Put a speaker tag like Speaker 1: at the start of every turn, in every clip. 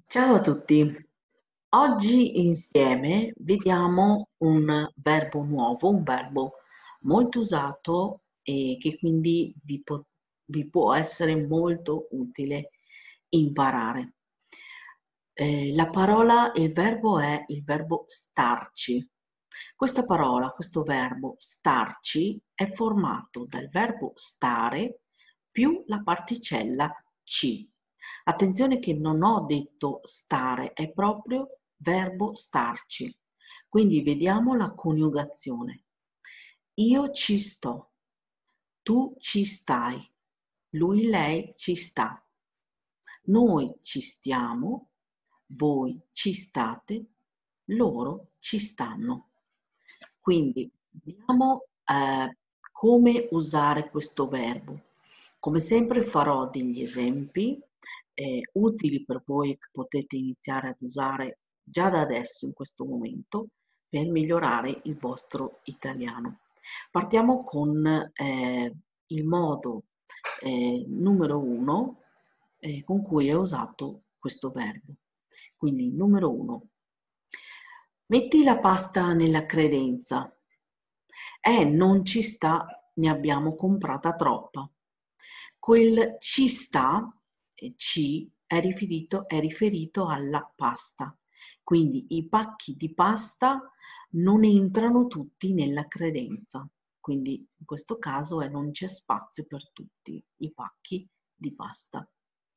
Speaker 1: Ciao a tutti, oggi insieme vediamo un verbo nuovo, un verbo molto usato e che quindi vi può essere molto utile imparare. La parola, il verbo è il verbo starci. Questa parola, questo verbo starci è formato dal verbo stare più la particella ci. Attenzione che non ho detto stare, è proprio verbo starci. Quindi vediamo la coniugazione. Io ci sto, tu ci stai, lui, lei ci sta. Noi ci stiamo, voi ci state, loro ci stanno. Quindi vediamo come usare questo verbo. Come sempre farò degli esempi utili per voi che potete iniziare ad usare già da adesso in questo momento per migliorare il vostro italiano. Partiamo con il modo numero 1 con cui è usato questo verbo. Quindi numero 1. Metti la pasta nella credenza. Non ci sta, ne abbiamo comprata troppa. Quel ci sta, ci, è riferito alla pasta. Quindi i pacchi di pasta non entrano tutti nella credenza. Quindi in questo caso non c'è spazio per tutti i pacchi di pasta.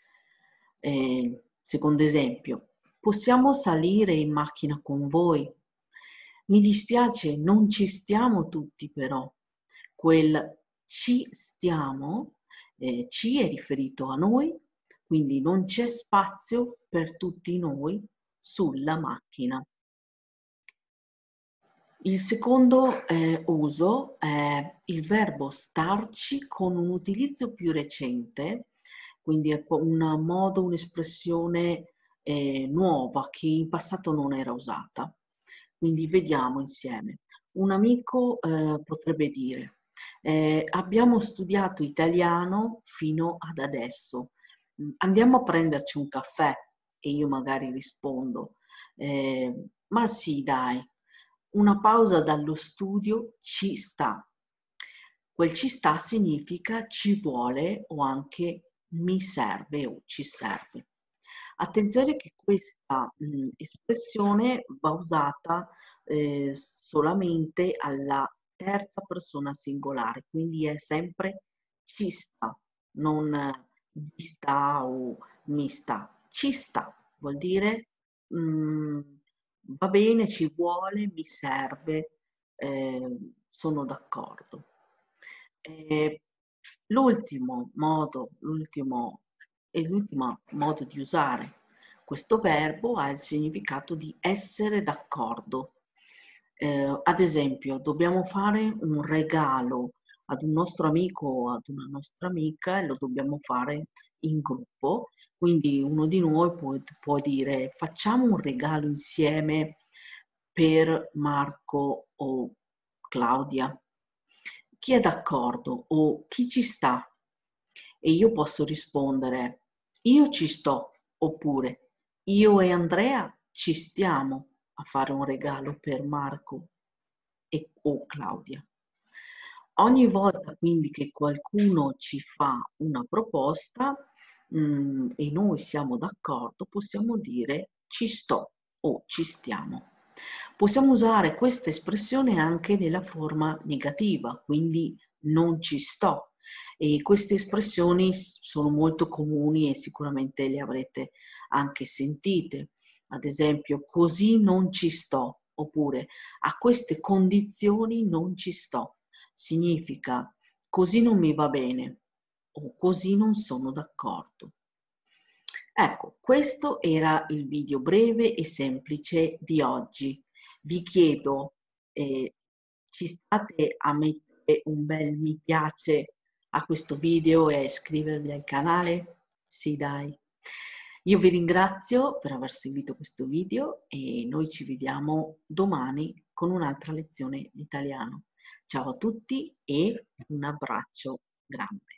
Speaker 1: Secondo esempio, possiamo salire in macchina con voi? Mi dispiace, non ci stiamo tutti però. Quel ci stiamo, ci è riferito a noi, quindi non c'è spazio per tutti noi sulla macchina. Il secondo uso è il verbo starci con un utilizzo più recente, quindi è un modo, un'espressione nuova che in passato non era usata. Quindi vediamo insieme. Un amico potrebbe dire, abbiamo studiato italiano fino ad adesso, andiamo a prenderci un caffè? E io magari rispondo, ma sì, dai, una pausa dallo studio ci sta. Quel ci sta significa ci vuole o anche mi serve o ci serve. Attenzione che questa espressione va usata solamente alla terza persona singolare, quindi è sempre ci sta, non vi sta o mi sta. Ci sta vuol dire va bene, ci vuole, mi serve, sono d'accordo. Eh, l'ultimo modo di usare questo verbo ha il significato di essere d'accordo. Ad esempio, dobbiamo fare un regalo ad un nostro amico o ad una nostra amica e lo dobbiamo fare in gruppo. Quindi uno di noi può dire facciamo un regalo insieme per Marco o Claudia. Chi è d'accordo o chi ci sta? E io posso rispondere io ci sto oppure io e Andrea ci stiamo a fare un regalo per Marco o Claudia. Ogni volta quindi che qualcuno ci fa una proposta e noi siamo d'accordo, possiamo dire ci sto o ci stiamo. Possiamo usare questa espressione anche nella forma negativa, quindi non ci sto. E queste espressioni sono molto comuni e sicuramente le avrete anche sentite. Ad esempio, così non ci sto, oppure a queste condizioni non ci sto. Significa così non mi va bene o così non sono d'accordo. Ecco, questo era il video breve e semplice di oggi. Vi chiedo, ci state a mettere un bel mi piace a questo video e a iscrivervi al canale? Sì, dai. Io vi ringrazio per aver seguito questo video e noi ci vediamo domani con un'altra lezione di italiano. Ciao a tutti e un abbraccio grande.